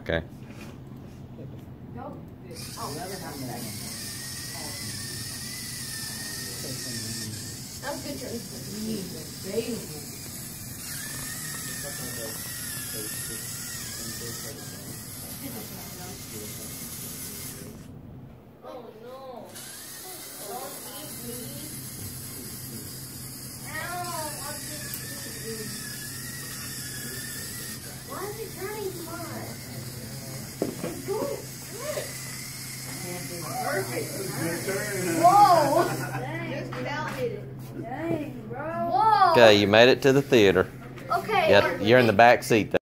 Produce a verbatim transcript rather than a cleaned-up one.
Okay. That's good choice. Oh no. Don't eat me. Ow, what did you eat? Why is it turning hot? It's going straight. Perfect. Whoa. Just counted it. Dang, bro. Whoa. Okay, you made it to the theater. Okay. Yep, you're in the back seat there.